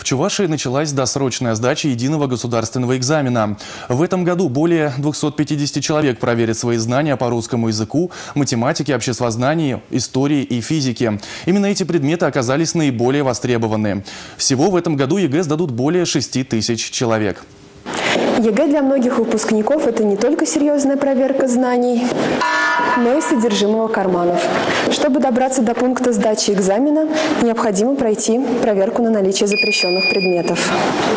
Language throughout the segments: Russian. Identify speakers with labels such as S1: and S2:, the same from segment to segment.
S1: В Чувашии началась досрочная сдача единого государственного экзамена. В этом году более 250 человек проверят свои знания по русскому языку, математике, обществознанию, истории и физике. Именно эти предметы оказались наиболее востребованы. Всего в этом году ЕГЭ сдадут более 6 тысяч человек.
S2: ЕГЭ для многих выпускников – это не только серьезная проверка знаний, но и содержимого карманов. Чтобы добраться до пункта сдачи экзамена, необходимо пройти проверку на наличие запрещенных предметов.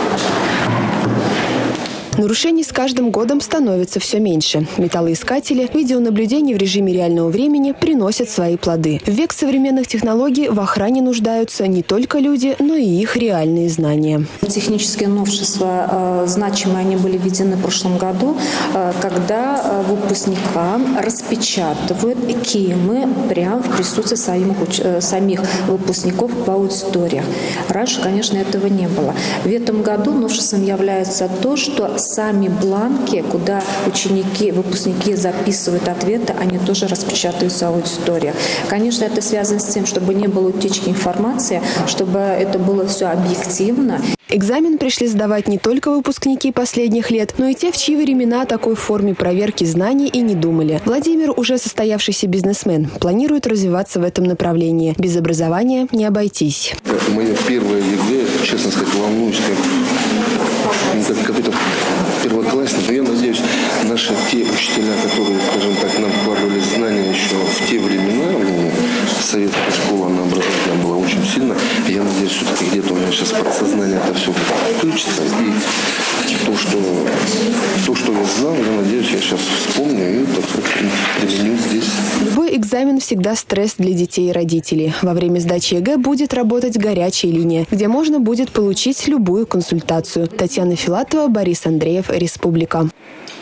S2: Нарушений с каждым годом становится все меньше. Металлоискатели, видеонаблюдение в режиме реального времени приносят свои плоды. В век современных технологий в охране нуждаются не только люди, но и их реальные знания.
S3: Технические новшества значимые, они были введены в прошлом году, когда выпускникам распечатывают кемы прямо в присутствии самих выпускников в аудиториях. Раньше, конечно, этого не было. В этом году новшеством является то, что сами бланки, куда выпускники записывают ответы, они тоже распечатываются в аудитории. Конечно, это связано с тем, чтобы не было утечки информации, чтобы это было все объективно.
S2: Экзамен пришли сдавать не только выпускники последних лет, но и те, в чьи времена о такой форме проверки знаний и не думали. Владимир, уже состоявшийся бизнесмен, планирует развиваться в этом направлении. Без образования не обойтись.
S4: Мое первое ЕГЭ, честно сказать, волнуюсь, как какой-то первоклассник. Но я надеюсь, наши те учителя, которые, скажем так, нам вкладывали знания еще в те времена, советская школа, она образовательная была очень сильно. Я надеюсь, все-таки где-то у меня сейчас подсознание это все включится. И то, что я знал, я надеюсь, я сейчас вспомню и применю здесь.
S2: Любой экзамен всегда стресс для детей и родителей. Во время сдачи ЕГЭ будет работать горячая линия, где можно будет получить любую консультацию. Татьяна Филатова, Борис Андреев, Республика.